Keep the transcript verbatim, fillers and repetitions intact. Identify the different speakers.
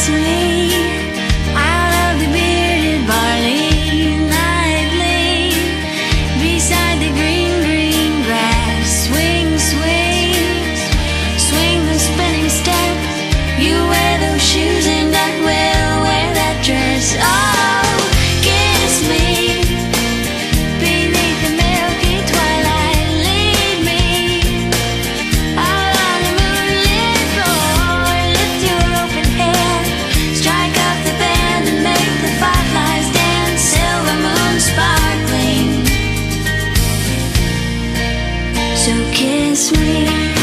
Speaker 1: kiss me out of the bearded barley nightly, beside the green, green grass. Swing, swing, swing the spinning step. You wear those shoes and I will wear that dress. Oh, kiss me beneath the milky twilight. Lead me out on the moonlit floor. Lift your open hand, strike up the band and make the fireflies dance. Silver moon sparkling, so kiss me.